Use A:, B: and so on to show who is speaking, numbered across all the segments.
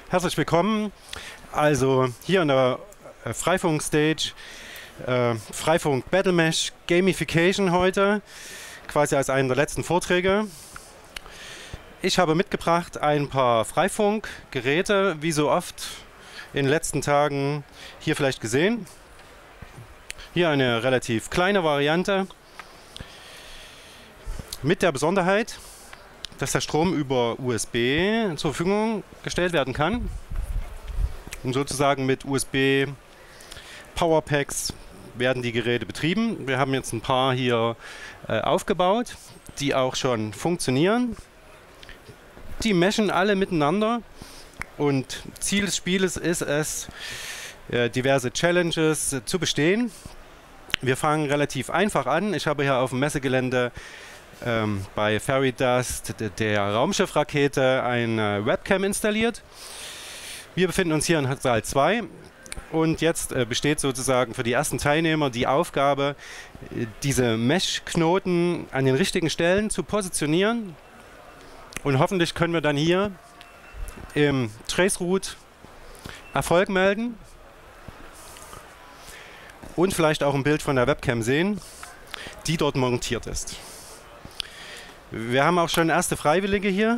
A: Herzlich willkommen. Also hier an der Freifunk-Stage, Freifunk Battle Mesh Gamification heute, quasi als einen der letzten Vorträge. Ich habe mitgebracht ein paar Freifunk-Geräte, wie so oft in den letzten Tagen hier vielleicht gesehen. Hier eine relativ kleine Variante mit der Besonderheit, dass der Strom über USB zur Verfügung gestellt werden kann und sozusagen mit USB Powerpacks werden die Geräte betrieben. Wir haben jetzt ein paar hier aufgebaut, die auch schon funktionieren. Die meshen alle miteinander und Ziel des Spieles ist es, diverse Challenges zu bestehen. Wir fangen relativ einfach an. Ich habe hier auf dem Messegelände bei Fairy Dust der Raumschiffrakete eine Webcam installiert. Wir befinden uns hier in Saal 2 und jetzt besteht sozusagen für die ersten Teilnehmer die Aufgabe, diese Mesh-Knoten an den richtigen Stellen zu positionieren, und hoffentlich können wir dann hier im Traceroute Erfolg melden und vielleicht auch ein Bild von der Webcam sehen, die dort montiert ist. Wir haben auch schon erste Freiwillige hier.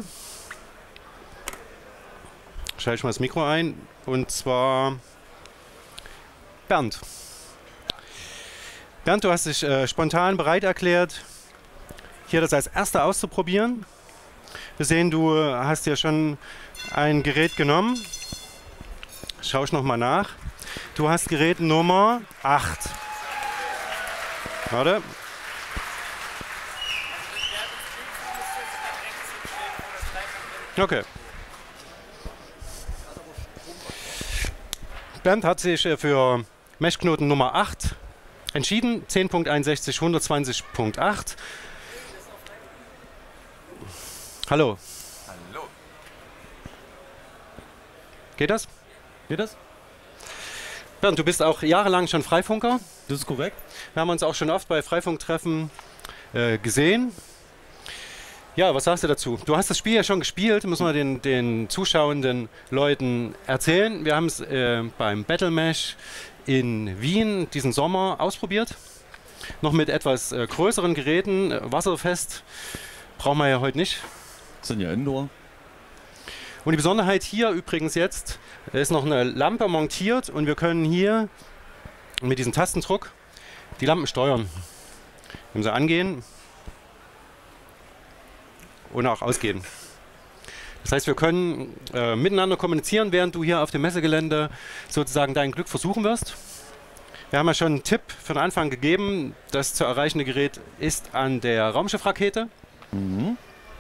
A: Schalte ich mal das Mikro ein. Und zwar Bernd. Bernd, du hast dich spontan bereit erklärt, hier das als Erster auszuprobieren. Wir sehen, du hast dir schon ein Gerät genommen. Schau ich nochmal nach. Du hast Gerät Nummer 8. Warte. Okay. Bernd hat sich für Meshknoten Nummer 8 entschieden. 10.61, 120.8. Hallo.
B: Hallo.
A: Geht das?
B: Geht das?
A: Bernd, du bist auch jahrelang schon Freifunker.
B: Das ist korrekt.
A: Wir haben uns auch schon oft bei Freifunktreffen gesehen. Ja, was sagst du dazu? Du hast das Spiel ja schon gespielt, müssen wir den zuschauenden Leuten erzählen. Wir haben es beim Battle Mesh in Wien diesen Sommer ausprobiert. Noch mit etwas größeren Geräten, wasserfest, brauchen wir ja heute nicht.
B: Sind ja Indoor.
A: Und die Besonderheit hier übrigens jetzt, da ist noch eine Lampe montiert und wir können hier mit diesem Tastendruck die Lampen steuern. Wenn sie angehen und auch ausgehen. Das heißt, wir können miteinander kommunizieren, während du hier auf dem Messegelände sozusagen dein Glück versuchen wirst. Wir haben ja schon einen Tipp für den Anfang gegeben. Das zu erreichende Gerät ist an der Raumschiffrakete.
B: Mhm.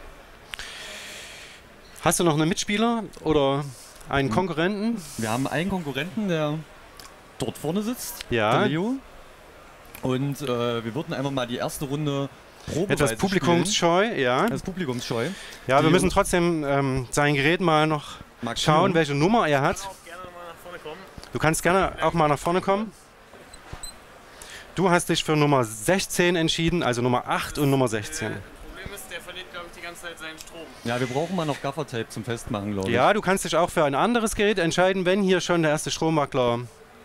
A: Hast du noch einen Mitspieler oder einen Konkurrenten?
B: Wir haben einen Konkurrenten, der dort vorne sitzt,
A: Ja.
B: der Leo. Und wir würden einfach mal die erste Runde probeweise
A: Etwas publikumsscheu, ja.
B: spielen. Das publikumsscheu.
A: Ja, wir müssen trotzdem sein Gerät mal noch schauen, welche Nummer er hat. Du kannst gerne auch mal nach vorne kommen. Du hast dich für Nummer 16 entschieden, also Nummer 8 und Nummer 16.
C: Problem ist, der verliert, glaube ich, die ganze Zeit seinen Strom.
B: Ja, wir brauchen mal noch Gaffertape zum Festmachen, glaube ich.
A: Ja, du kannst dich auch für ein anderes Gerät entscheiden, wenn hier schon der erste Stromwackler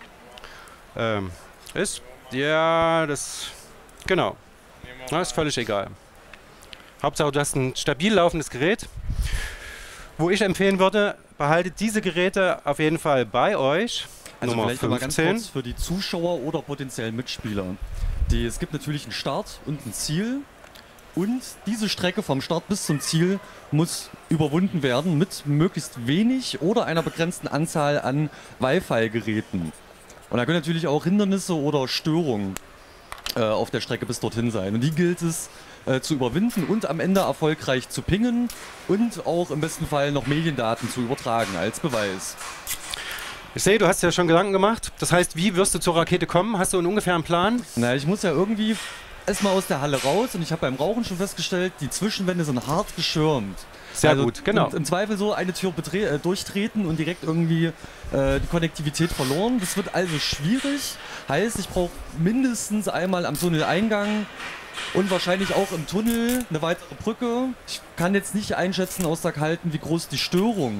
A: ist. Ja, das... Genau. Na, ist völlig egal. Hauptsache, du hast ein stabil laufendes Gerät. Wo ich empfehlen würde, behaltet diese Geräte auf jeden Fall bei euch.
B: Also
A: Nummer
B: vielleicht noch mal ganz
A: 15.
B: kurz für die Zuschauer oder potenziellen Mitspieler. Es gibt natürlich einen Start und ein Ziel. Und diese Strecke vom Start bis zum Ziel muss überwunden werden mit möglichst wenig oder einer begrenzten Anzahl an Wi-Fi-Geräten. Und da können natürlich auch Hindernisse oder Störungen auf der Strecke bis dorthin sein. Und die gilt es zu überwinden und am Ende erfolgreich zu pingen und auch im besten Fall noch Mediendaten zu übertragen als Beweis.
A: Ich sehe, du hast ja schon Gedanken gemacht. Das heißt, wie wirst du zur Rakete kommen? Hast du einen ungefähren Plan?
B: Na, ich muss ja irgendwie erstmal aus der Halle raus und ich habe beim Rauchen schon festgestellt, die Zwischenwände sind hart geschirmt.
A: Sehr gut, genau.
B: Im Zweifel so eine Tür durchtreten und direkt irgendwie die Konnektivität verloren. Das wird also schwierig. Heißt, ich brauche mindestens einmal am Tunneleingang und wahrscheinlich auch im Tunnel eine weitere Brücke. Ich kann jetzt nicht einschätzen aus der Kalten, wie groß die Störung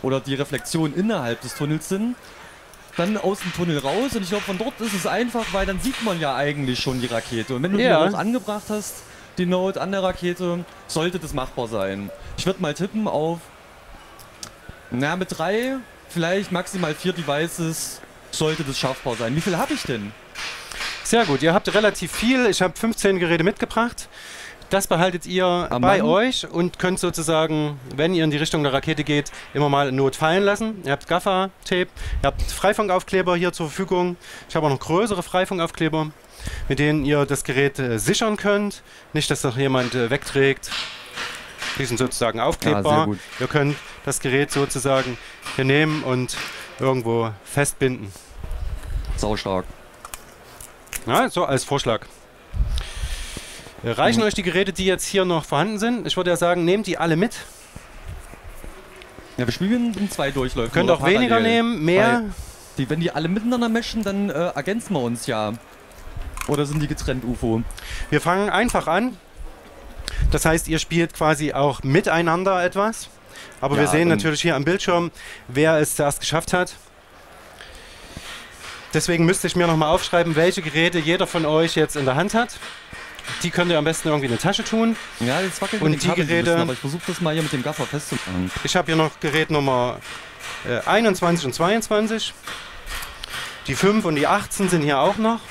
B: oder die Reflexion innerhalb des Tunnels sind, dann aus dem Tunnel raus. Und ich glaube, von dort ist es einfach, weil dann sieht man ja eigentlich schon die Rakete. Und wenn du die auch angebracht hast, die Node an der Rakete, sollte das machbar sein. Ich würde mal tippen auf, na, mit 3, vielleicht maximal 4 Devices sollte das schaffbar sein. Wie viel habe ich denn?
A: Sehr gut, ihr habt relativ viel. Ich habe 15 Geräte mitgebracht. Das behaltet ihr bei euch und könnt sozusagen, wenn ihr in die Richtung der Rakete geht, immer mal eine Not fallen lassen. Ihr habt Gaffer-Tape, ihr habt Freifunkaufkleber hier zur Verfügung. Ich habe auch noch größere Freifunkaufkleber, mit denen ihr das Gerät sichern könnt. Nicht, dass doch jemand wegträgt. Die sind sozusagen aufklebbar. Ja, ihr könnt das Gerät sozusagen hier nehmen und irgendwo festbinden.
B: Saustark.
A: Ja, so als Vorschlag. Reichen euch die Geräte, die jetzt hier noch vorhanden sind? Ich würde ja sagen, nehmt die alle mit.
B: Ja, wir spielen in 2 Durchläufen.
A: Könnt auch weniger nehmen, mehr.
B: Wenn die alle miteinander meshen, dann ergänzen wir uns ja. Oder sind die getrennt, UFO?
A: Wir fangen einfach an. Das heißt, ihr spielt quasi auch miteinander etwas. Aber wir sehen natürlich hier am Bildschirm, wer es zuerst geschafft hat. Deswegen müsste ich mir nochmal aufschreiben, welche Geräte jeder von euch jetzt in der Hand hat. Die könnt ihr am besten irgendwie in eine Tasche tun.
B: Ja, jetzt wackelt
A: und
B: mit den Geräte. Aber ich versuche das mal hier mit dem Gaffer festzumachen.
A: Ich habe hier noch Gerät Nummer 21 und 22. Die 5 und die 18 sind hier auch noch.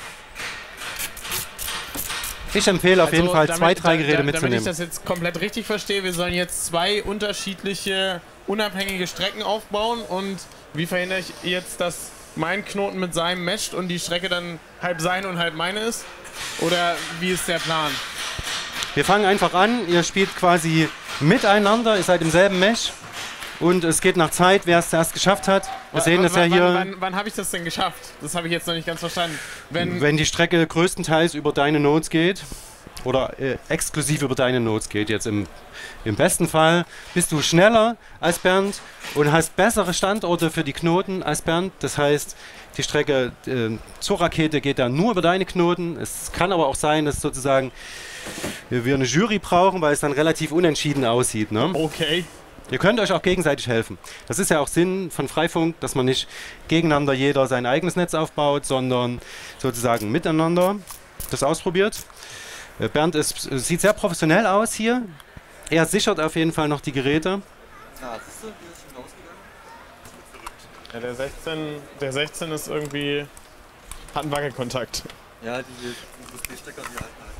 A: Ich empfehle auf jeden Fall 2, 3 Geräte mitzunehmen.
C: Damit ich das jetzt komplett richtig verstehe, wir sollen jetzt 2 unterschiedliche, unabhängige Strecken aufbauen. Und wie verhindere ich jetzt, dass mein Knoten mit seinem matcht und die Strecke dann halb seine und halb meine ist? Oder wie ist der Plan?
A: Wir fangen einfach an, ihr spielt quasi miteinander, ihr seid im selben Mesh und es geht nach Zeit, wer es zuerst geschafft hat. Wir sehen das ja hier.
C: Wann habe ich das denn geschafft? Das habe ich jetzt noch nicht ganz verstanden.
A: Wenn die Strecke größtenteils über deine Nodes geht oder exklusiv über deine Nodes geht, jetzt im besten Fall bist du schneller als Bernd und hast bessere Standorte für die Knoten als Bernd. Das heißt, die Strecke zur Rakete geht dann nur über deine Knoten. Es kann aber auch sein, dass sozusagen wir eine Jury brauchen, weil es dann relativ unentschieden aussieht. Ne?
C: Okay.
A: Ihr könnt euch auch gegenseitig helfen. Das ist ja auch Sinn von Freifunk, dass man nicht gegeneinander jeder sein eigenes Netz aufbaut, sondern sozusagen miteinander das ausprobiert. Bernd sieht sehr professionell aus hier. Er sichert auf jeden Fall noch die Geräte.
B: Ja, siehst du, wie ist schon ausgegangen?
C: Ja, der 16 ist irgendwie, hat einen Wackelkontakt.
B: Ja, diese USB-Stecker, die halten halt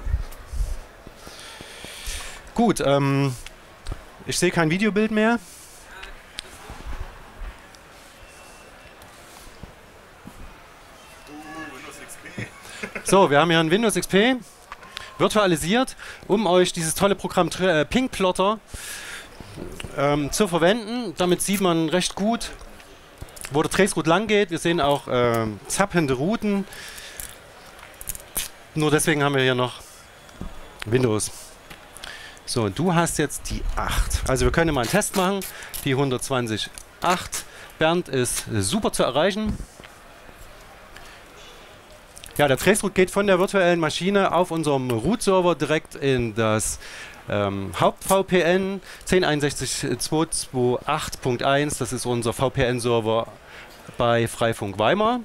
B: schon.
A: Gut, ich sehe kein Videobild mehr. So, wir haben hier ein Windows XP virtualisiert, um euch dieses tolle Programm PingPlotter zu verwenden. Damit sieht man recht gut, wo der Traceroute lang geht. Wir sehen auch zappende Routen. Nur deswegen haben wir hier noch Windows. So, du hast jetzt die 8. Also wir können mal einen Test machen. Die 120.8. Bernd ist super zu erreichen. Ja, der Traceroute geht von der virtuellen Maschine auf unserem Root-Server direkt in das Haupt-VPN 1061.228.1. Das ist unser VPN-Server bei Freifunk Weimar.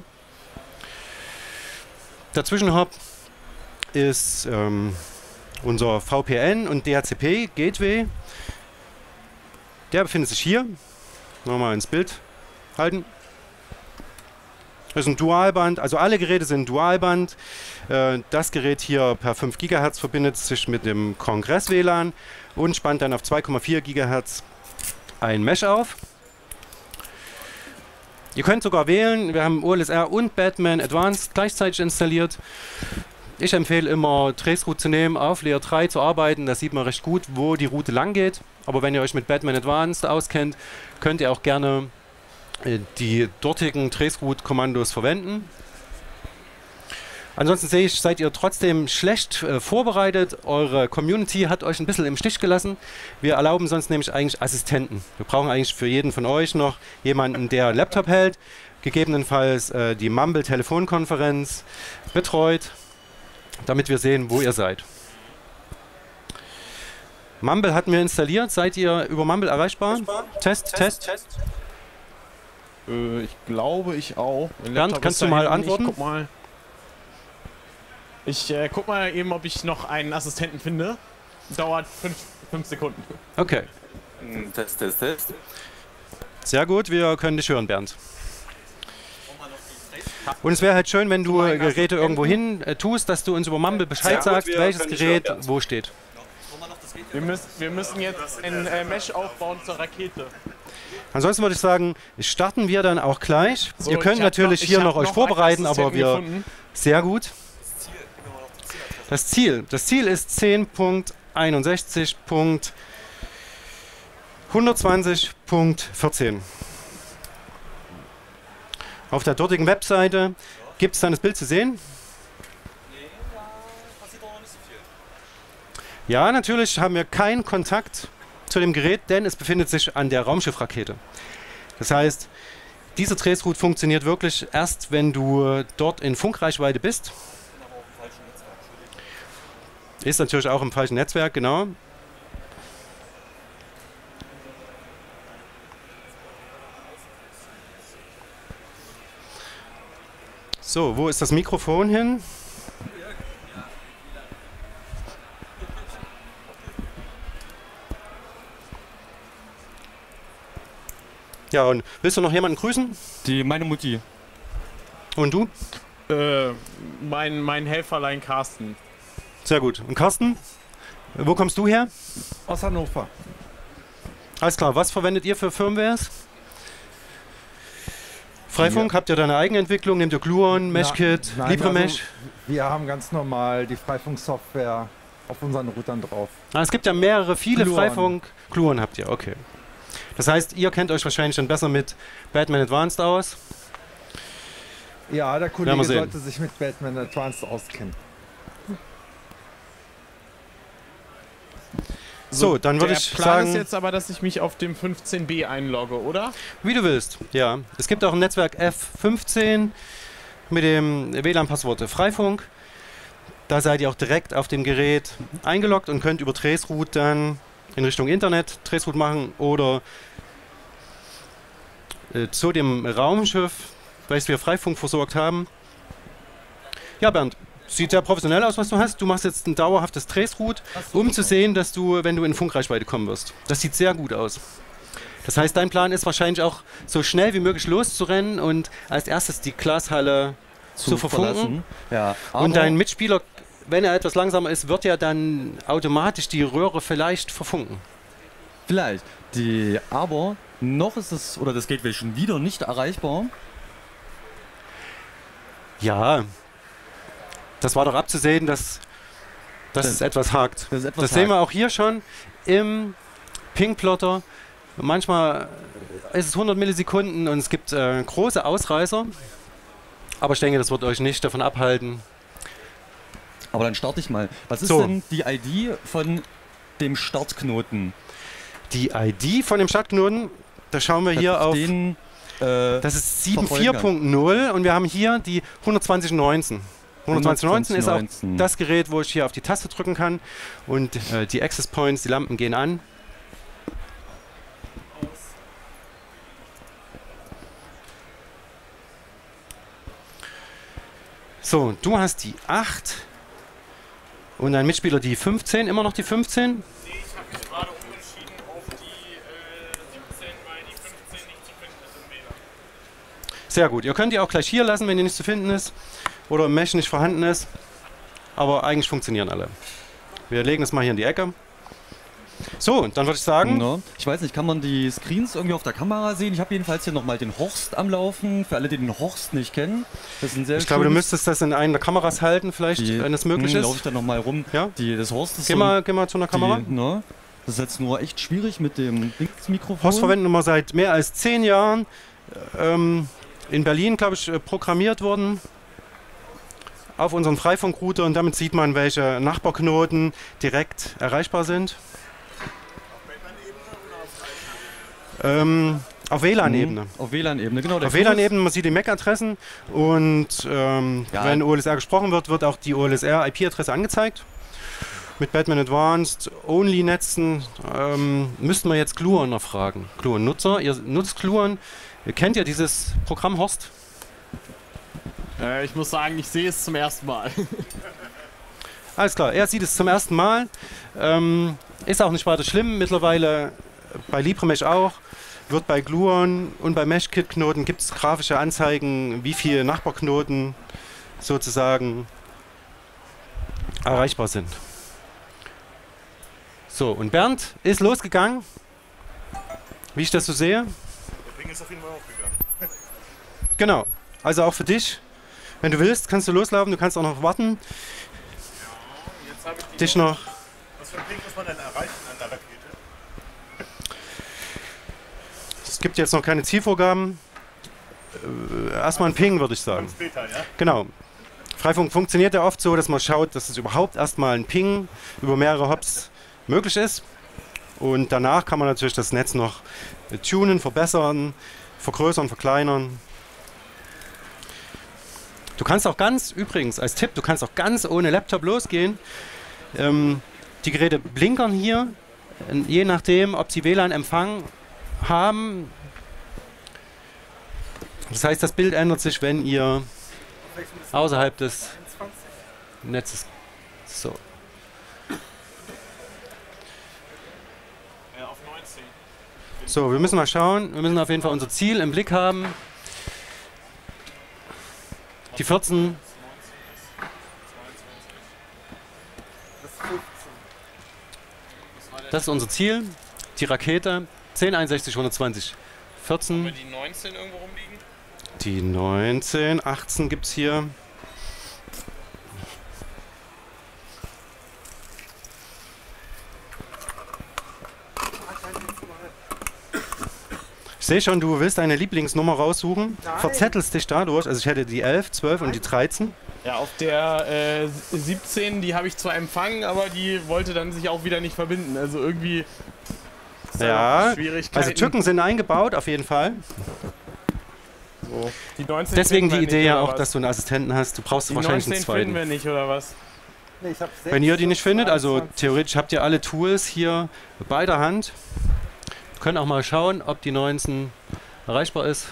A: Dazwischen ist unser VPN und DHCP-Gateway. Der befindet sich hier. Nochmal ins Bild halten. Das ist ein Dualband, also alle Geräte sind Dualband. Das Gerät hier per 5 GHz verbindet sich mit dem Kongress-WLAN und spannt dann auf 2,4 GHz ein Mesh auf. Ihr könnt sogar wählen, wir haben OLSR und Batman Advanced gleichzeitig installiert. Ich empfehle immer, Traceroute zu nehmen, auf Layer 3 zu arbeiten. Da sieht man recht gut, wo die Route lang geht. Aber wenn ihr euch mit Batman Advanced auskennt, könnt ihr auch gerne die dortigen Traceroute-Kommandos verwenden. Ansonsten sehe ich, seid ihr trotzdem schlecht vorbereitet. Eure Community hat euch ein bisschen im Stich gelassen. Wir erlauben sonst nämlich eigentlich Assistenten. Wir brauchen eigentlich für jeden von euch noch jemanden, der einen Laptop hält, gegebenenfalls die Mumble-Telefonkonferenz betreut, damit wir sehen, wo ihr seid. Mumble hatten wir installiert. Seid ihr über Mumble erreichbar? Test.
C: Ich glaube, ich auch.
A: Bernd, kannst du mal antworten?
C: Ich guck mal eben, ob ich noch einen Assistenten finde. Dauert 5 Sekunden.
A: Okay.
D: Test.
A: Sehr gut, wir können dich hören, Bernd. Und es wäre halt schön, wenn du Geräte irgendwo hin tust, dass du uns über Mumble Bescheid sagst, welches Gerät wo steht.
C: Wir müssen jetzt ein Mesh aufbauen zur Rakete.
A: Ansonsten würde ich sagen, starten wir dann auch gleich. So, ihr könnt natürlich hier noch euch vorbereiten, aber wir... Sehr gut. Das Ziel ist 10.61.120.14. Auf der dortigen Webseite gibt es dann das Bild zu sehen. Ja, natürlich haben wir keinen Kontakt zu dem Gerät, denn es befindet sich an der Raumschiffrakete. Das heißt, diese Traceroute funktioniert wirklich erst, wenn du dort in Funkreichweite bist. Ist natürlich auch im falschen Netzwerk, genau. So, wo ist das Mikrofon hin? Ja, und willst du noch jemanden grüßen?
B: Meine Mutti.
A: Und du?
C: Mein Helferlein Carsten.
A: Sehr gut. Und Carsten, wo kommst du her?
E: Aus Hannover.
A: Alles klar, was verwendet ihr für Firmwares? Freifunk, habt ihr deine eigene Entwicklung? Nehmt ihr Gluon, Meshkit, LibreMesh?
E: Also wir haben ganz normal die Freifunk-Software auf unseren Routern drauf.
A: Es gibt ja viele
E: Gluon.
A: Freifunk. Gluon habt ihr, okay. Das heißt, ihr kennt euch wahrscheinlich dann besser mit Batman Advanced aus.
E: Ja, der Kollege sollte sich mit Batman Advanced auskennen.
A: So, dann würde ich
C: sagen... Der Plan ist
A: sagen,
C: jetzt aber, dass ich mich auf dem 15b einlogge, oder?
A: wie du willst, ja. Es gibt auch ein Netzwerk F15 mit dem WLAN-Passwort Freifunk. Da seid ihr auch direkt auf dem Gerät eingeloggt und könnt über Traceroute dann in Richtung Internet Traceroute machen oder zu dem Raumschiff, welches wir Freifunk versorgt haben. Ja, Bernd, sieht sehr professionell aus, was du hast. Du machst jetzt ein dauerhaftes Traceroute, um zu sehen, dass du, wenn du in Funkreichweite kommen wirst. Das sieht sehr gut aus. Das heißt, dein Plan ist wahrscheinlich auch, so schnell wie möglich loszurennen und als erstes die Glashalle zu verfunken.
B: Ja,
A: und dein Mitspieler, wenn er etwas langsamer ist, wird ja dann automatisch die Röhre vielleicht verfunken.
B: Vielleicht. Aber noch ist es, oder das Gateway schon wieder nicht erreichbar.
A: Ja, das war doch abzusehen, dass es etwas hakt. Das sehen wir auch hier schon im Ping-Plotter. Manchmal ist es 100 Millisekunden und es gibt große Ausreißer. Aber ich denke, das wird euch nicht davon abhalten.
B: Aber dann starte ich mal. Was ist denn die ID von dem Startknoten?
A: Die ID von dem Startknoten, da schauen wir hier auf... das ist 7.4.0 und wir haben hier die 12019. 12019 ist auch das Gerät, wo ich hier auf die Taste drücken kann und die Access Points, die Lampen gehen an. So, du hast die 8 und dein Mitspieler die 15, immer noch die 15?
C: Nee, ich habe mich gerade umentschieden auf die 17, weil die 15 nicht zu finden ist im WLAN.
A: Sehr gut, ihr könnt die auch gleich hier lassen, wenn die nicht zu finden ist oder im Mesh nicht vorhanden ist, aber eigentlich funktionieren alle. Wir legen es mal hier in die Ecke. So, dann würde ich sagen...
B: No. Ich weiß nicht, kann man die Screens irgendwie auf der Kamera sehen? Ich habe jedenfalls hier nochmal den Horst am Laufen. Für alle, die den Horst nicht kennen. Das ist ein sehr
A: ich glaube, du müsstest das in einer der Kameras halten, vielleicht, wenn es möglich ist.
B: Laufe ich da nochmal rum.
A: Ja?
B: Das Horst ist
A: geh mal zu einer Kamera.
B: Das ist jetzt nur echt schwierig mit dem Mikrofon.
A: Horst verwenden wir seit mehr als 10 Jahren. In Berlin, glaube ich, programmiert worden. Auf unseren Freifunkrouter und damit sieht man, welche Nachbarknoten direkt erreichbar sind. Auf WLAN-Ebene.
B: Auf WLAN-Ebene, genau.
A: Auf WLAN-Ebene, man sieht die MAC-Adressen und wenn OLSR gesprochen wird, wird auch die OLSR-IP-Adresse angezeigt. mit Batman Advanced Only Netzen müssten wir jetzt Gluon noch fragen. Gluon-Nutzer, ihr nutzt Gluon. Kennt ihr dieses Programm, Horst?
C: Ich muss sagen, ich sehe es zum ersten Mal.
A: Alles klar, er sieht es zum ersten Mal. Ist auch nicht weiter schlimm. Mittlerweile bei LibreMesh auch. Wird bei Gluon und bei Meshkit-Knoten gibt es grafische Anzeigen, wie viele Nachbarknoten sozusagen erreichbar sind. So, und Bernd ist losgegangen, wie ich das so sehe.
D: Der Ping ist auf jeden Fall aufgegangen.
A: Genau, also auch für dich. Wenn du willst, kannst du loslaufen, du kannst auch noch warten.
D: Ja, jetzt habe ich die
A: Dich noch.
D: Was für ein Ping muss man denn erreichen an der Rakete?
A: Es gibt jetzt noch keine Zielvorgaben. Erstmal ein Ping, würde ich sagen.
D: Später, ja?
A: Genau. Freifunk funktioniert ja oft so, dass man schaut, dass es überhaupt erstmal ein Ping über mehrere Hops möglich ist. Und danach kann man natürlich das Netz noch tunen, verbessern, vergrößern, verkleinern. Du kannst auch übrigens als Tipp, du kannst auch ganz ohne Laptop losgehen. Die Geräte blinkern hier, je nachdem, ob sie WLAN-Empfang haben. Das heißt, das Bild ändert sich, wenn ihr außerhalb des Netzes. So.
C: Ja, auf 19.
A: So, wir müssen mal schauen. Wir müssen auf jeden Fall unser Ziel im Blick haben. Die 14. Das ist unser Ziel. Die Rakete 10, 61, 120, 14.
C: Haben wir die 19 irgendwo rumliegen?
A: Die 19, 18 gibt es hier. Ich sehe schon, du willst deine Lieblingsnummer raussuchen.
E: Nein.
A: Verzettelst dich dadurch. Also ich hätte die 11, 12 und die 13.
C: Ja, auf der 17, die habe ich zwar empfangen, aber die wollte dann sich auch wieder nicht verbinden. Also irgendwie ist da
A: Ja,
C: noch Schwierigkeiten.
A: also Tücken sind eingebaut, auf jeden Fall.
C: So. Die 19
A: Deswegen die
C: finden wir
A: Idee
C: nicht,
A: ja
C: oder
A: auch,
C: was?
A: dass du einen Assistenten hast. Du brauchst
C: Die
A: wahrscheinlich
C: 19
A: einen
C: finden
A: zweiten.
C: wir nicht, oder was?
E: Nee, ich hab
A: Wenn ihr die nicht
E: 6,
A: findet, also
E: 22.
A: theoretisch habt ihr alle Tools hier bei der Hand. Könnt auch mal schauen, ob die 19 erreichbar ist.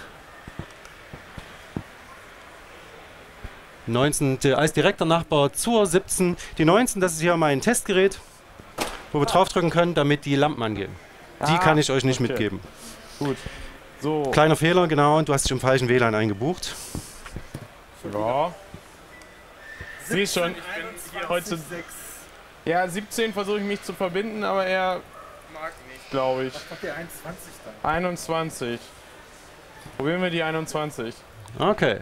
A: 19 als direkter Nachbar zur 17. Die 19, das ist hier mein Testgerät, wo wir draufdrücken können, damit die Lampen angehen. Die kann ich euch nicht
C: okay.
A: mitgeben.
C: Gut. So.
A: Kleiner Fehler, genau, und du hast dich im falschen WLAN eingebucht.
C: Ja. Sehe schon, ich bin heute. Ja, 17 versuche ich mich zu verbinden, aber er mag nicht, glaube ich.
E: Was macht der 21 dann?
C: 21. Probieren wir die 21.
A: Okay.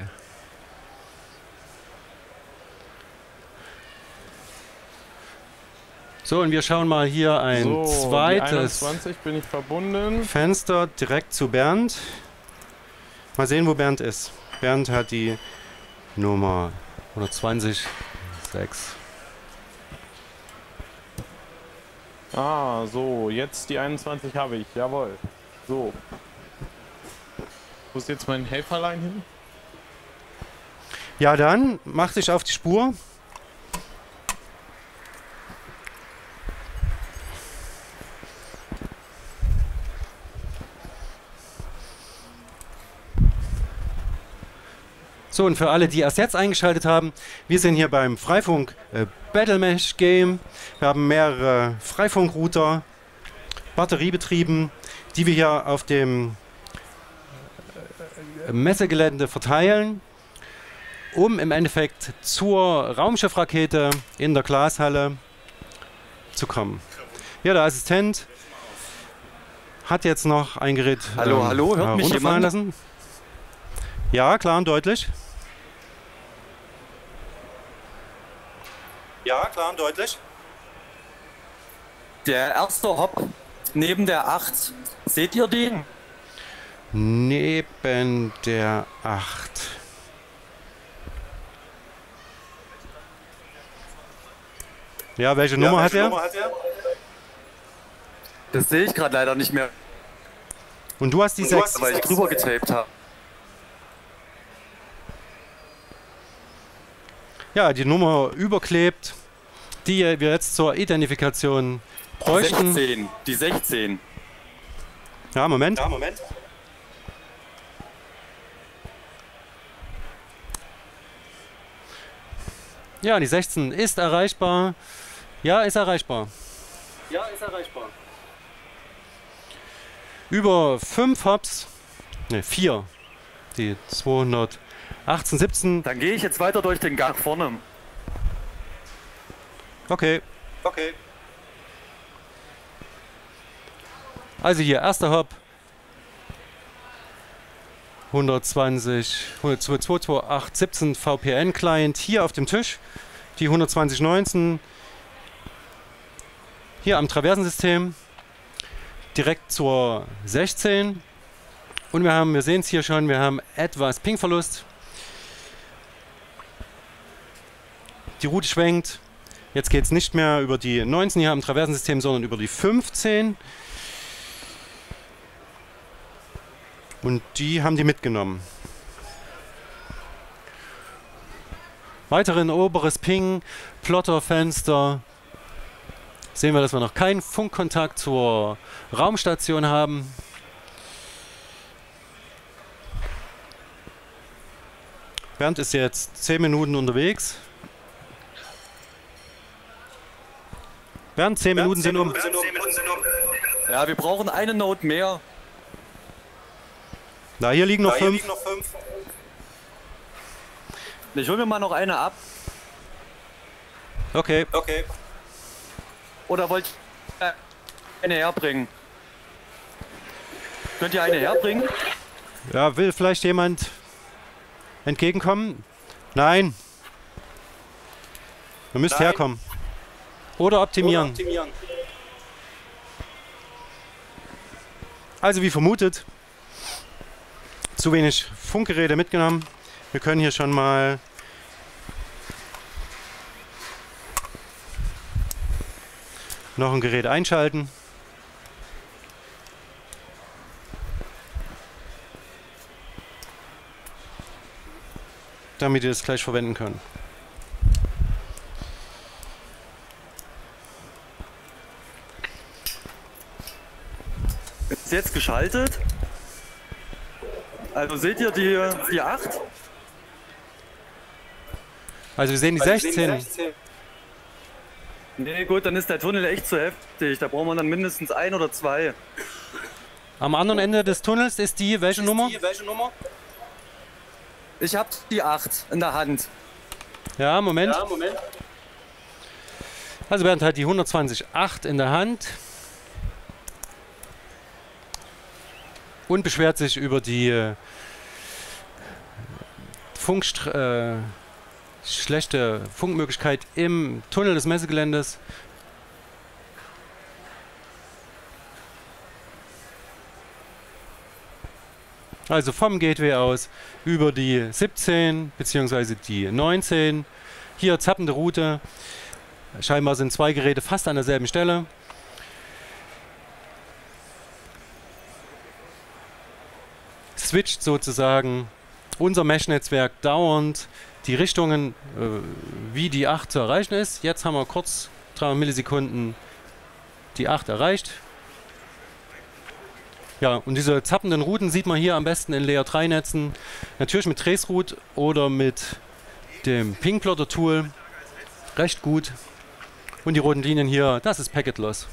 A: So, und wir schauen mal hier ein
C: So, die
A: zweites
C: 21 bin ich verbunden.
A: Fenster direkt zu Bernd. Mal sehen, wo Bernd ist. Bernd hat die Nummer 120, 6.
C: Ah, so, jetzt die 21 habe ich, jawohl. So. Wo ist jetzt mein Helferlein hin?
A: Ja, dann mach dich auf die Spur. So, und für alle, die erst jetzt eingeschaltet haben, wir sind hier beim Freifunk Battlemesh Game. Wir haben mehrere Freifunk-Router, batteriebetrieben, die wir hier auf dem Messegelände verteilen, um im Endeffekt zur Raumschiffrakete in der Glashalle zu kommen. Ja, der Assistent hat jetzt noch ein Gerät
B: Hallo, hallo, hört mich
A: runterfahren
B: jemand?
A: lassen. Ja, klar und deutlich. Ja, klar und deutlich.
B: Der erste Hop neben der 8. Seht ihr den?
A: Neben der 8. Ja, welche Nummer hat er?
B: Das sehe ich gerade leider nicht mehr,
A: Und du hast die 6.
B: weil ich drüber getaped habe.
A: Ja, die Nummer überklebt. die wir jetzt zur Identifikation bräuchten.
B: 16. Die 16.
A: Ja, Moment. Ja, die 16 ist erreichbar. Ja, ist erreichbar. Über 5 Hops, ne 4, die 218, 17.
B: Dann gehe ich jetzt weiter durch den Gang vorne.
A: Okay. Also hier, erster Hop. 120, 228, 17 VPN Client hier auf dem Tisch. Die 12019 hier am Traversensystem. Direkt zur 16. Und wir sehen es hier schon, wir haben etwas Pingverlust. Die Route schwenkt. Jetzt geht es nicht mehr über die 19 hier am Traversensystem, sondern über die 15. Und die haben die mitgenommen. Weiterhin oberes Ping, Plotterfenster. Sehen wir, dass wir noch keinen Funkkontakt zur Raumstation haben. Bernd ist jetzt 10 Minuten unterwegs. Bernd, 10 Minuten sind um.
B: Ja, wir brauchen eine Note mehr.
A: Na, hier liegen noch 5.
B: Ich hol mir mal noch eine ab.
A: Okay.
B: Oder wollt ihr eine herbringen? Könnt ihr eine herbringen?
A: Ja, will vielleicht jemand entgegenkommen? Nein. Ihr müsst herkommen. Oder optimieren. Also wie vermutet, zu wenig Funkgeräte mitgenommen. Wir können hier schon mal noch ein Gerät einschalten. Damit ihr es gleich verwenden könnt.
B: Ist jetzt geschaltet. Also seht ihr die 8?
A: Also wir sehen die 16.
B: Nee, gut, dann ist der Tunnel echt zu heftig. Da braucht man dann mindestens 1 oder 2.
A: Am anderen Ende des Tunnels ist die welche Nummer?
B: Ich hab die 8 in der Hand.
A: Ja, Moment. Also Bernd hat die 120.8 in der Hand und beschwert sich über die schlechte Funkmöglichkeit im Tunnel des Messegeländes. Also vom Gateway aus über die 17 bzw. die 19. Hier zappende Route. Scheinbar sind 2 Geräte fast an derselben Stelle. Switcht sozusagen unser Mesh-Netzwerk dauernd die Richtungen, wie die 8 zu erreichen ist. Jetzt haben wir kurz 300 Millisekunden die 8 erreicht. Ja, und diese zappenden Routen sieht man hier am besten in Layer 3 Netzen. Natürlich mit Traceroute oder mit dem Ping-Plotter-Tool. Recht gut. Und die roten Linien hier, das ist Packet Loss.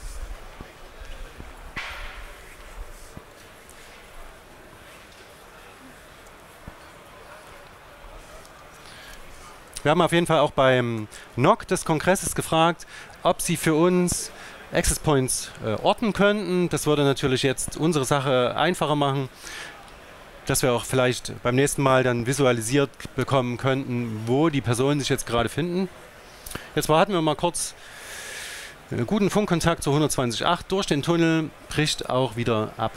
A: Wir haben auf jeden Fall auch beim NOC des Kongresses gefragt, ob sie für uns Access Points orten könnten. Das würde natürlich jetzt unsere Sache einfacher machen, dass wir auch vielleicht beim nächsten Mal dann visualisiert bekommen könnten, wo die Personen sich jetzt gerade finden. Jetzt hatten wir mal kurz einen guten Funkkontakt zu 120.8 durch den Tunnel, bricht auch wieder ab.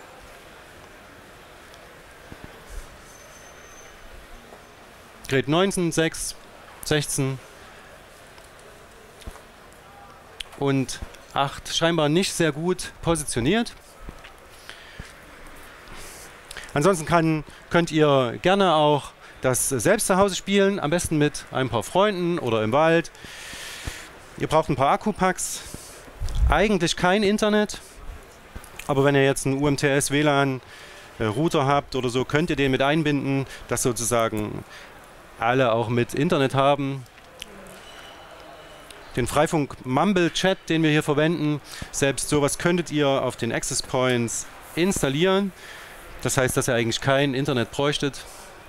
A: Gerät 19, 6, 16 und 8 scheinbar nicht sehr gut positioniert. Ansonsten könnt ihr gerne auch das selbst zu Hause spielen, am besten mit ein paar Freunden oder im Wald. Ihr braucht ein paar Akkupacks. Eigentlich kein Internet. Aber wenn ihr jetzt einen UMTS WLAN Router habt oder so, könnt ihr den mit einbinden, dass sozusagen alle auch mit Internet haben. Den Freifunk Mumble Chat, den wir hier verwenden, selbst sowas könntet ihr auf den Access Points installieren. Das heißt, dass ihr eigentlich kein Internet bräuchtet.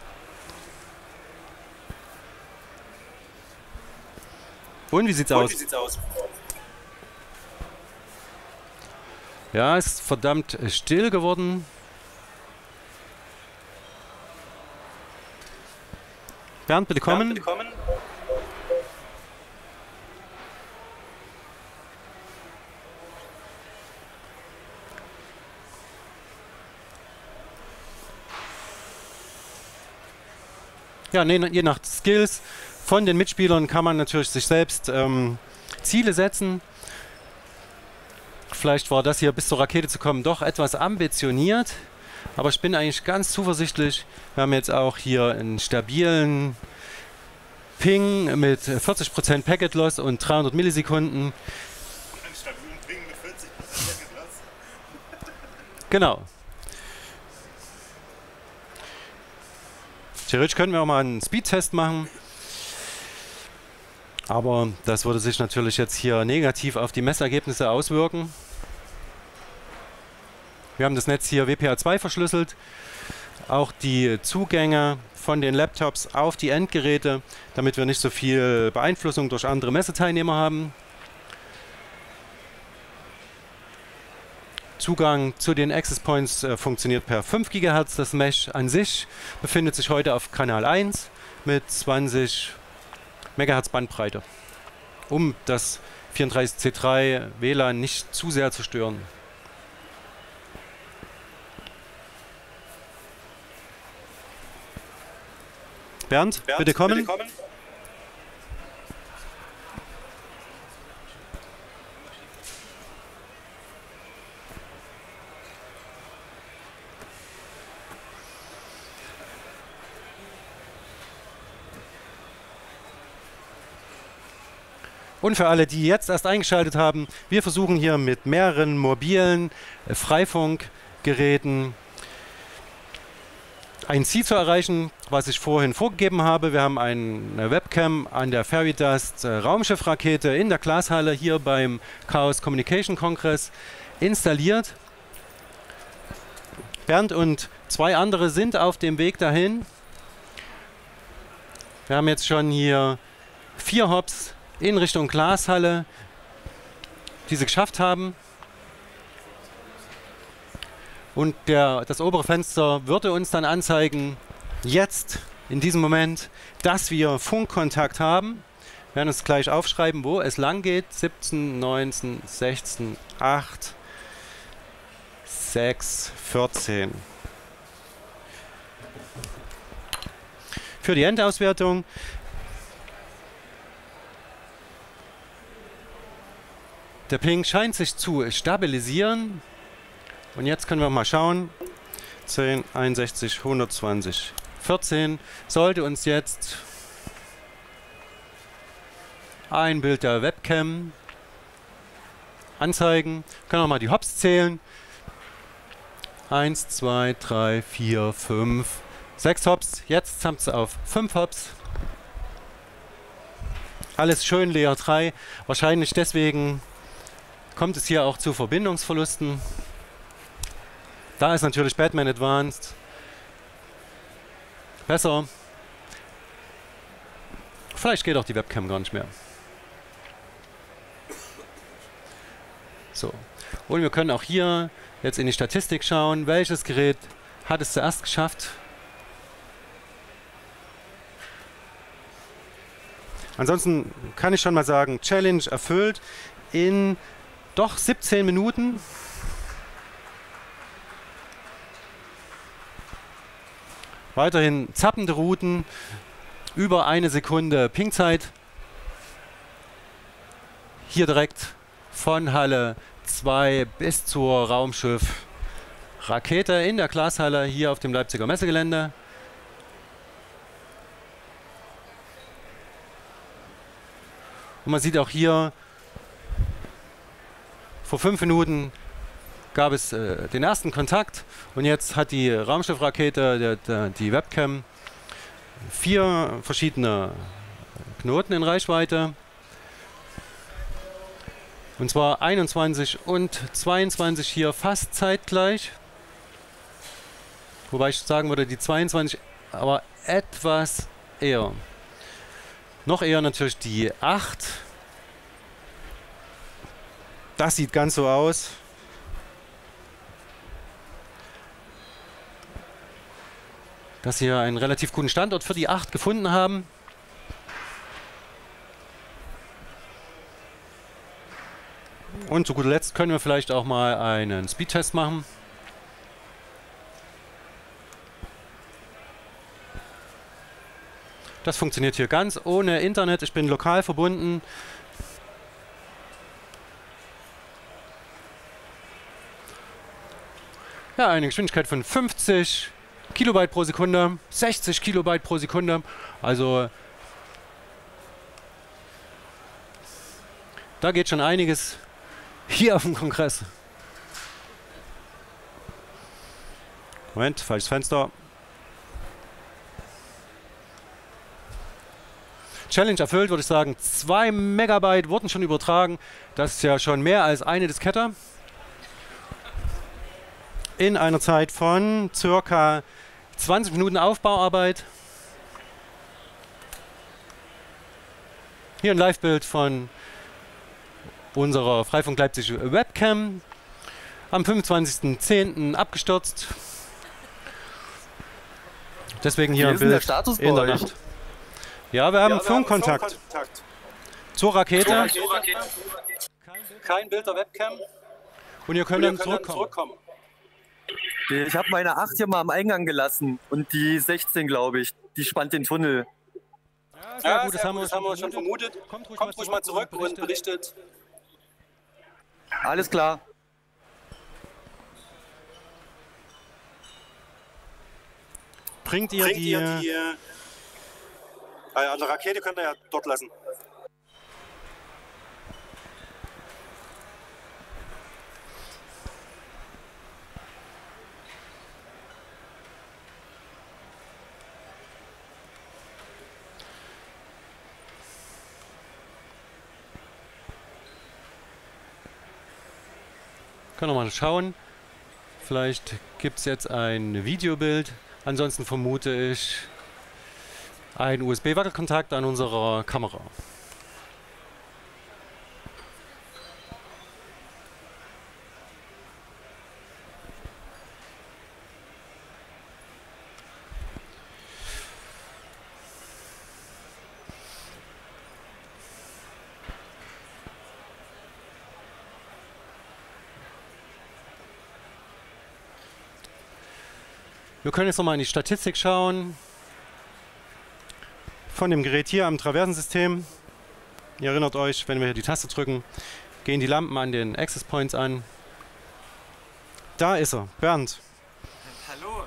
A: Und wie sieht's aus? Ja, es ist verdammt still geworden. Bernd, bitte kommen. Ja, je nach Skills von den Mitspielern kann man natürlich sich selbst Ziele setzen. Vielleicht war das hier bis zur Rakete zu kommen doch etwas ambitioniert, aber ich bin eigentlich ganz zuversichtlich. Wir haben jetzt auch hier einen stabilen Ping mit 40% Packet Loss und 300 Millisekunden.
D: Einen stabilen Ping mit 40% Packet Loss?
A: Genau. Theoretisch könnten wir auch mal einen Speedtest machen. Aber das würde sich natürlich jetzt hier negativ auf die Messergebnisse auswirken. Wir haben das Netz hier WPA2 verschlüsselt. Auch die Zugänge von den Laptops auf die Endgeräte, damit wir nicht so viel Beeinflussung durch andere Messeteilnehmer haben. Zugang zu den Access Points funktioniert per 5 GHz. Das Mesh an sich befindet sich heute auf Kanal 1 mit 20 MHz Bandbreite, um das 34C3 WLAN nicht zu sehr zu stören. Bernd, bitte kommen. Und für alle, die jetzt erst eingeschaltet haben, wir versuchen hier mit mehreren mobilen Freifunkgeräten ein Ziel zu erreichen, was ich vorhin vorgegeben habe. Wir haben eine Webcam an der Fairy-Dust Raumschiffrakete in der Glashalle hier beim Chaos Communication Kongress installiert. Bernd und 2 andere sind auf dem Weg dahin. Wir haben jetzt schon hier 4 Hops in Richtung Glashalle, die sie geschafft haben. Und das obere Fenster würde uns dann anzeigen, jetzt, in diesem Moment, dass wir Funkkontakt haben. Wir werden uns gleich aufschreiben, wo es lang geht. 17, 19, 16, 8, 6, 14. Für die Endauswertung. Der Ping scheint sich zu stabilisieren. Und jetzt können wir mal schauen. 10, 61, 120, 14. Sollte uns jetzt ein Bild der Webcam anzeigen. Können wir mal die Hops zählen. 1, 2, 3, 4, 5, 6 Hops. Jetzt haben sie auf 5 Hops. Alles schön Layer 3. Wahrscheinlich deswegen kommt es hier auch zu Verbindungsverlusten. Da ist natürlich Batman Advanced besser. Vielleicht geht auch die Webcam gar nicht mehr. So. Und wir können auch hier jetzt in die Statistik schauen, welches Gerät hat es zuerst geschafft. Ansonsten kann ich schon mal sagen, Challenge erfüllt in doch 17 Minuten. Weiterhin zappende Routen, über 1 Sekunde Pingzeit. Hier direkt von Halle 2 bis zur Raumschiff-Rakete in der Glashalle hier auf dem Leipziger Messegelände. Und man sieht auch hier, vor 5 Minuten gab es den ersten Kontakt und jetzt hat die Raumschiffrakete, die Webcam, 4 verschiedene Knoten in Reichweite. Und zwar 21 und 22 hier fast zeitgleich. Wobei ich sagen würde, die 22 aber etwas eher. Noch eher natürlich die 8. Das sieht ganz so aus. Dass sie hier einen relativ guten Standort für die 8 gefunden haben. Und zu guter Letzt können wir vielleicht auch mal einen Speedtest machen. Das funktioniert hier ganz ohne Internet. Ich bin lokal verbunden. Ja, eine Geschwindigkeit von 50 Kilobyte pro Sekunde, 60 Kilobyte pro Sekunde. Also da geht schon einiges hier auf dem Kongress. Moment, falsches Fenster. Challenge erfüllt, würde ich sagen. 2 Megabyte wurden schon übertragen. Das ist ja schon mehr als eine Diskette. In einer Zeit von circa 20 Minuten Aufbauarbeit. Hier ein Live-Bild von unserer Freifunk Leipzig Webcam. Am 25.10. abgestürzt. Deswegen hier ein Bild
F: der Status
A: in der
F: bei euch?
A: Nacht. Ja, wir haben Funkkontakt zur Rakete. Kein Bild der Webcam. Und ihr könnt dann zurückkommen.
F: Ich habe meine 8 hier mal am Eingang gelassen und die 16, glaube ich, die spannt den Tunnel.
A: Ja, gut, das haben wir schon vermutet. Kommt ruhig mal zurück und berichtet.
F: Alles klar.
A: Bringt ihr die
D: an der Rakete könnt ihr ja dort lassen.
A: Können wir mal schauen. Vielleicht gibt es jetzt ein Videobild. Ansonsten vermute ich einen USB-Wackelkontakt an unserer Kamera. Wir können jetzt nochmal in die Statistik schauen. Von dem Gerät hier am Traversensystem. Ihr erinnert euch, wenn wir hier die Taste drücken, gehen die Lampen an den Access Points an. Da ist er, Bernd.
F: Hallo.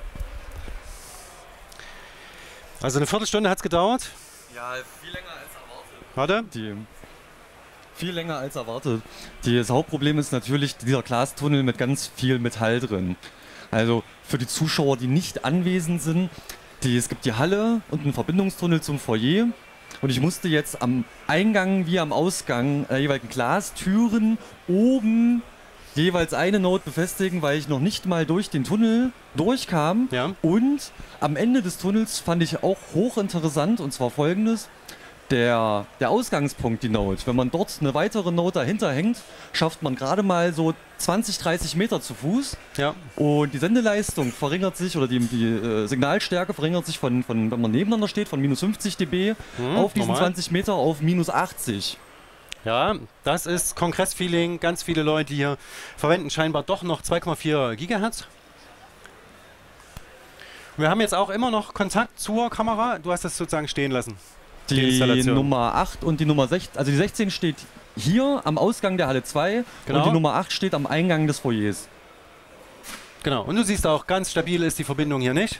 A: Also eine Viertelstunde hat es gedauert.
F: Ja, viel länger als erwartet.
A: Warte.
B: Viel länger als erwartet. Das Hauptproblem ist natürlich dieser Glastunnel mit ganz viel Metall drin. Also für die Zuschauer, die nicht anwesend sind, es gibt die Halle und einen Verbindungstunnel zum Foyer. Und ich musste jetzt am Eingang wie am Ausgang jeweils Glastüren oben jeweils eine Node befestigen, weil ich noch nicht mal durch den Tunnel durchkam.
A: Ja.
B: Und am Ende des Tunnels fand ich auch hochinteressant, und zwar folgendes: Der Ausgangspunkt, die Node. Wenn man dort eine weitere Node dahinter hängt, schafft man gerade mal so 20, 30 Meter zu Fuß.
A: Ja.
B: Und die Sendeleistung verringert sich, oder die Signalstärke verringert sich von, wenn man nebeneinander steht, von minus 50 dB auf diesen
A: normal.
B: 20 Meter auf minus 80.
A: Ja, das ist Kongressfeeling. Ganz viele Leute hier verwenden scheinbar doch noch 2,4 Gigahertz. Wir haben jetzt auch immer noch Kontakt zur Kamera. Du hast das sozusagen stehen lassen.
B: Die
A: Installation.
B: Nummer 8 und die Nummer 16, also die 16 steht hier am Ausgang der Halle 2
A: Genau.
B: und die Nummer 8 steht am Eingang des Foyers.
A: Genau, und du siehst auch, ganz stabil ist die Verbindung hier nicht.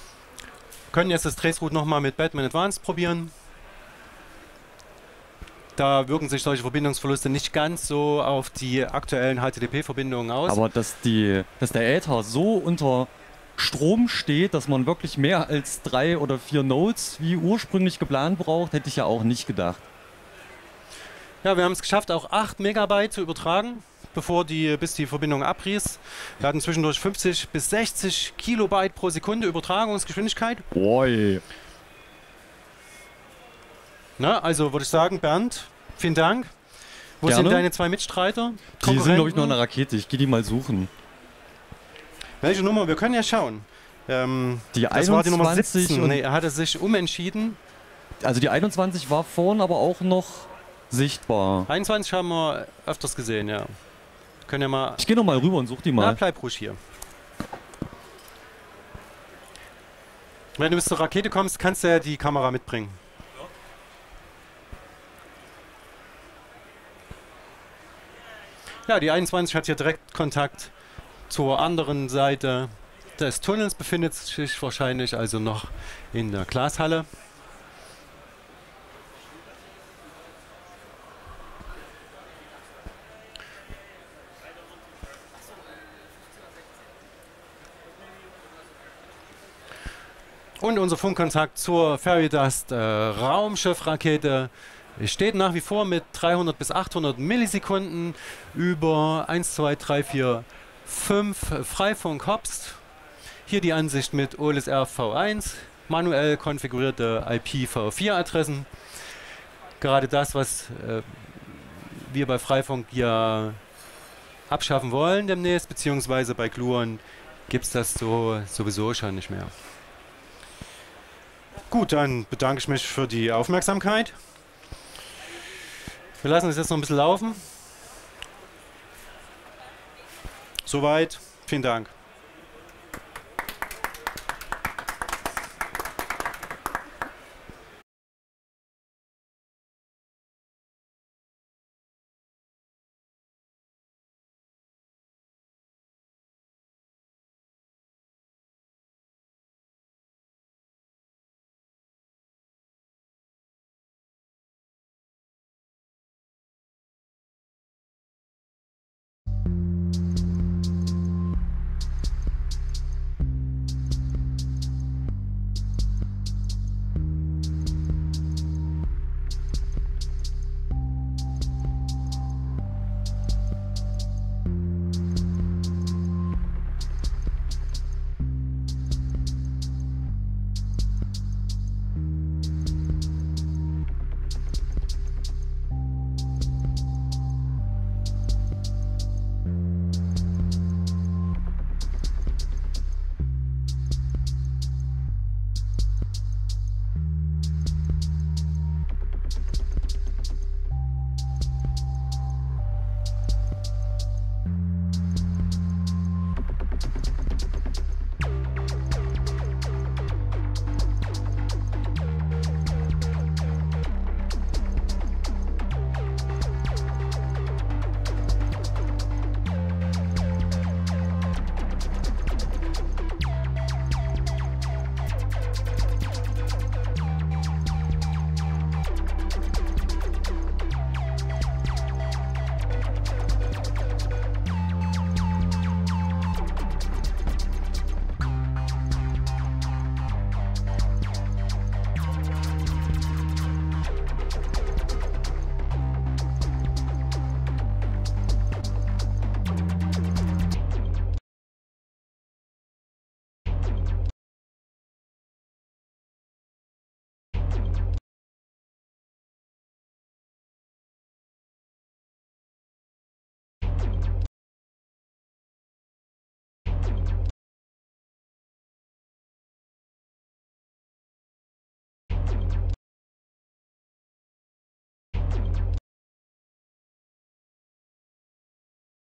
A: Können jetzt das Traceroute nochmal mit Batman Advanced probieren. Da wirken sich solche Verbindungsverluste nicht ganz so auf die aktuellen HTTP-Verbindungen aus.
B: Aber dass der Äther so unter Strom steht, dass man wirklich mehr als 3 oder 4 Nodes wie ursprünglich geplant braucht, hätte ich ja auch nicht gedacht.
A: Ja, wir haben es geschafft, auch 8 Megabyte zu übertragen, bis die Verbindung abriss. Wir hatten zwischendurch 50 bis 60 Kilobyte pro Sekunde Übertragungsgeschwindigkeit.
B: Oi.
A: Na, also würde ich sagen, Bernd, vielen Dank. Wo
B: Gerne.
A: sind deine 2 Mitstreiter?
B: Die sind, glaube ich, noch in der Rakete. Ich gehe die mal suchen.
A: Welche Nummer? Wir können ja schauen.
B: Die
A: das war die Nummer
B: 21
A: 17. Nee, er hatte sich umentschieden.
B: Also die 21 war vorhin aber auch noch sichtbar.
A: 21 haben wir öfters gesehen, ja. Können ja mal.
B: Ich gehe noch mal rüber und suche die mal.
A: Na, bleib ruhig hier. Wenn du bis zur Rakete kommst, kannst du ja die Kamera mitbringen. Ja, die 21 hat hier direkt Kontakt zur anderen Seite des Tunnels, befindet sich wahrscheinlich also noch in der Glashalle. Und unser Funkkontakt zur Fairy-Dust Raumschiffrakete steht nach wie vor mit 300 bis 800 Millisekunden über 1, 2, 3, 4, 5 Freifunk-Hops. Hier die Ansicht mit OLSR V1, manuell konfigurierte IPv4-Adressen. Gerade das, was wir bei Freifunk ja abschaffen wollen demnächst, beziehungsweise bei Gluon gibt es das sowieso schon nicht mehr. Gut, dann bedanke ich mich für die Aufmerksamkeit. Wir lassen es jetzt noch ein bisschen laufen. Soweit. Vielen Dank.